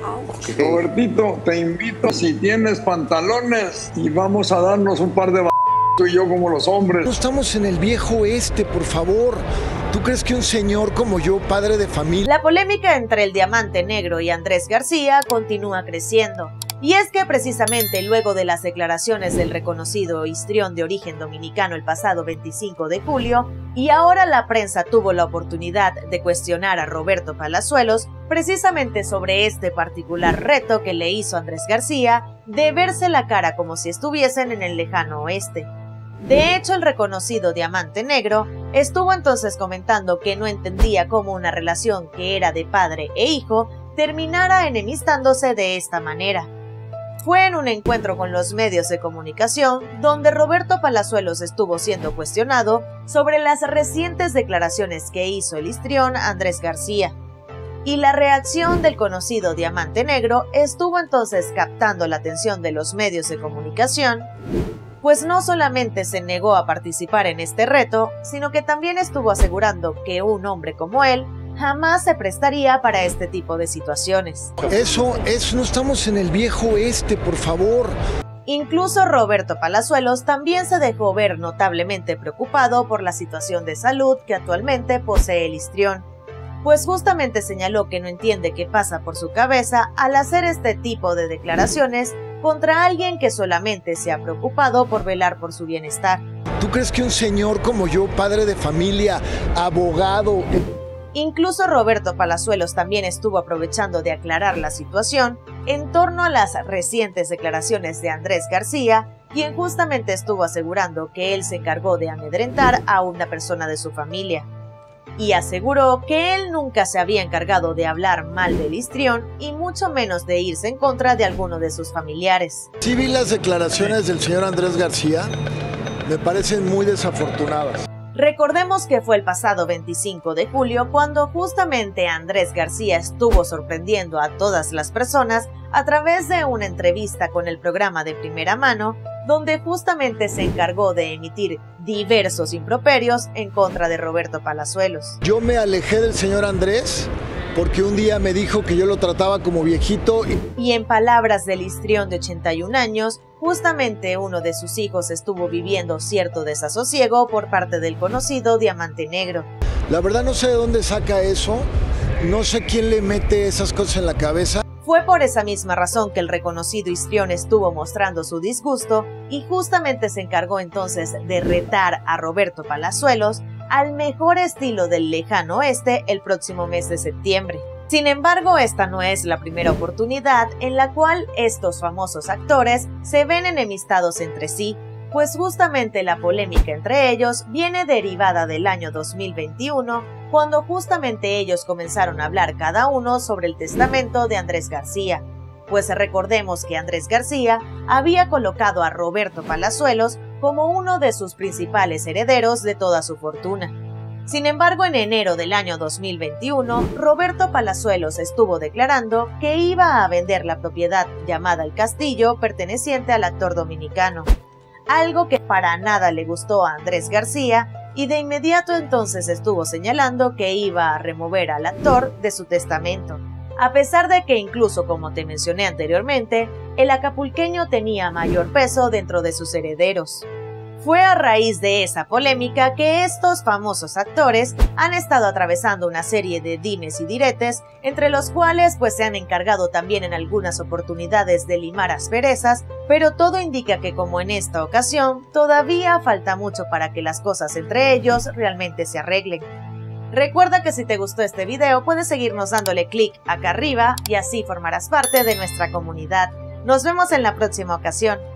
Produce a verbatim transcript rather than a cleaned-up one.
Okay. Robertito, te invito si tienes pantalones y vamos a darnos un par de b****** tú y yo como los hombres. No estamos en el viejo oeste, por favor. ¿Tú crees que un señor como yo, padre de familia? La polémica entre el Diamante Negro y Andrés García continúa creciendo. Y es que precisamente luego de las declaraciones del reconocido histrión de origen dominicano el pasado veinticinco de julio, y ahora la prensa tuvo la oportunidad de cuestionar a Roberto Palazuelos precisamente sobre este particular reto que le hizo Andrés García de verse la cara como si estuviesen en el lejano oeste. De hecho, el reconocido Diamante Negro estuvo entonces comentando que no entendía cómo una relación que era de padre e hijo terminara enemistándose de esta manera. Fue en un encuentro con los medios de comunicación donde Roberto Palazuelos estuvo siendo cuestionado sobre las recientes declaraciones que hizo el histrión Andrés García. Y la reacción del conocido Diamante Negro estuvo entonces captando la atención de los medios de comunicación, pues no solamente se negó a participar en este reto, sino que también estuvo asegurando que un hombre como él jamás se prestaría para este tipo de situaciones. Eso, eso, no estamos en el viejo oeste, por favor. Incluso Roberto Palazuelos también se dejó ver notablemente preocupado por la situación de salud que actualmente posee el histrión, pues justamente señaló que no entiende qué pasa por su cabeza al hacer este tipo de declaraciones contra alguien que solamente se ha preocupado por velar por su bienestar. ¿Tú crees que un señor como yo, padre de familia, abogado... Incluso Roberto Palazuelos también estuvo aprovechando de aclarar la situación en torno a las recientes declaraciones de Andrés García, quien justamente estuvo asegurando que él se encargó de amedrentar a una persona de su familia. Y aseguró que él nunca se había encargado de hablar mal del histrión y mucho menos de irse en contra de alguno de sus familiares. Sí vi las declaraciones del señor Andrés García, me parecen muy desafortunadas. Recordemos que fue el pasado veinticinco de julio cuando justamente Andrés García estuvo sorprendiendo a todas las personas a través de una entrevista con el programa de Primera Mano, donde justamente se encargó de emitir diversos improperios en contra de Roberto Palazuelos. Yo me alejé del señor Andrés porque un día me dijo que yo lo trataba como viejito. Y, y en palabras del histrión de ochenta y un años, justamente uno de sus hijos estuvo viviendo cierto desasosiego por parte del conocido Diamante Negro. La verdad no sé de dónde saca eso, no sé quién le mete esas cosas en la cabeza. Fue por esa misma razón que el reconocido histrión estuvo mostrando su disgusto y justamente se encargó entonces de retar a Roberto Palazuelos al mejor estilo del lejano oeste el próximo mes de septiembre. Sin embargo, esta no es la primera oportunidad en la cual estos famosos actores se ven enemistados entre sí, pues justamente la polémica entre ellos viene derivada del año dos mil veintiuno, cuando justamente ellos comenzaron a hablar cada uno sobre el testamento de Andrés García. Pues recordemos que Andrés García había colocado a Roberto Palazuelos como uno de sus principales herederos de toda su fortuna. Sin embargo, en enero del año dos mil veintiuno, Roberto Palazuelos estuvo declarando que iba a vender la propiedad llamada El Castillo perteneciente al actor dominicano, algo que para nada le gustó a Andrés García, y de inmediato entonces estuvo señalando que iba a remover al actor de su testamento, a pesar de que incluso, como te mencioné anteriormente, el acapulqueño tenía mayor peso dentro de sus herederos. Fue a raíz de esa polémica que estos famosos actores han estado atravesando una serie de dimes y diretes, entre los cuales pues se han encargado también en algunas oportunidades de limar asperezas, pero todo indica que como en esta ocasión, todavía falta mucho para que las cosas entre ellos realmente se arreglen. Recuerda que si te gustó este video puedes seguirnos dándole clic acá arriba y así formarás parte de nuestra comunidad. Nos vemos en la próxima ocasión.